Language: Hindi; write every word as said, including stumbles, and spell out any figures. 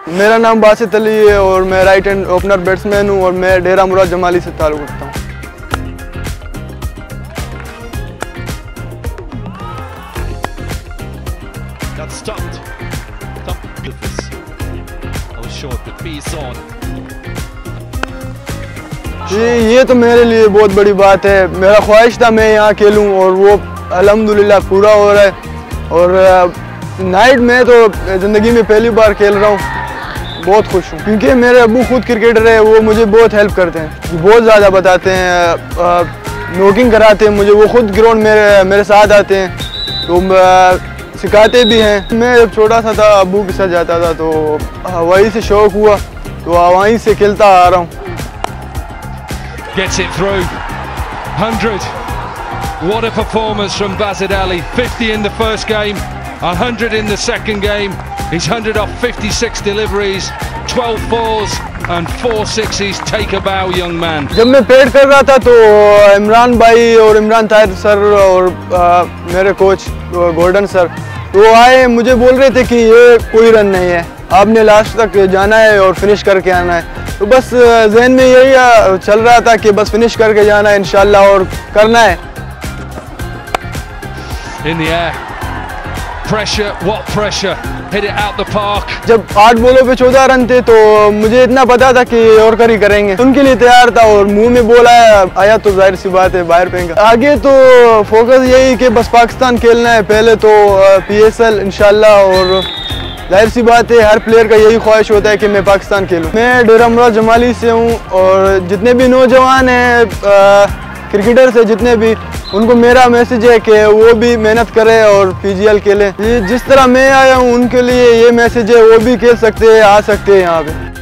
मेरा नाम बासित अली है और मैं राइट हैंड ओपनर बैट्समैन हूँ और मैं डेरा मुराद जमाली से ताल्लुक़ रखता हूँ। ये ये तो मेरे लिए बहुत बड़ी बात है। मेरा ख्वाहिश था मैं यहाँ खेलूँ और वो अल्हम्दुलिल्लाह पूरा हो रहा है। और नाइट में तो ज़िंदगी में पहली बार खेल रहा हूँ, बहुत खुश हूँ क्योंकि मेरे अब्बू खुद क्रिकेटर है, वो मुझे बहुत हेल्प करते हैं, बहुत ज़्यादा बताते हैं, नोटिंग कराते हैं मुझे। वो खुद ग्राउंड मेरे मेरे साथ आते हैं तो सिखाते भी हैं। मैं जब छोटा सा था अब्बू के साथ जाता था तो वहीं से शौक़ हुआ तो वहीं से खेलता आ रहा हूँ। Gets it through. one hundred. What a performance from Basit Ali. fifty in the first game, one hundred in the second game. He's one hundred off fifty-six deliveries, twelve fours and four sixes. Take a bow, young man. जब मैं पेड कर रहा था तो इमरान भाई और इमरान ताहिर सर और आ, मेरे कोच गोल्डन सर तो आए, मुझे बोल रहे थे कि ये कोई रन नहीं है, आपने लास्ट तक जाना है और फिनिश करके आना है। तो बस जहन में यही चल रहा था कि बस फिनिश करके जाना है इंशाल्लाह और करना है। In the air, pressure, what pressure? Hit it out the park. जब आठ बॉलों पे चौदह रन थे तो मुझे इतना पता था कि और कर ही करेंगे, उनके लिए तैयार था और मुंह में बोला आया तो जाहिर सी बात है बाहर फेंका। आगे तो फोकस यही कि बस पाकिस्तान खेलना है, पहले तो पी एस एल इंशाल्लाह, और जाहिर सी बात है हर प्लेयर का यही ख्वाहिश होता है कि मैं पाकिस्तान खेलूं। मैं डेरा मुराद जमाली से हूं और जितने भी नौजवान हैं क्रिकेटर से जितने भी, उनको मेरा मैसेज है कि वो भी मेहनत करें और पी जी एल खेलें। जिस तरह मैं आया हूं उनके लिए ये मैसेज है, वो भी खेल सकते हैं, आ सकते हैं यहाँ पे।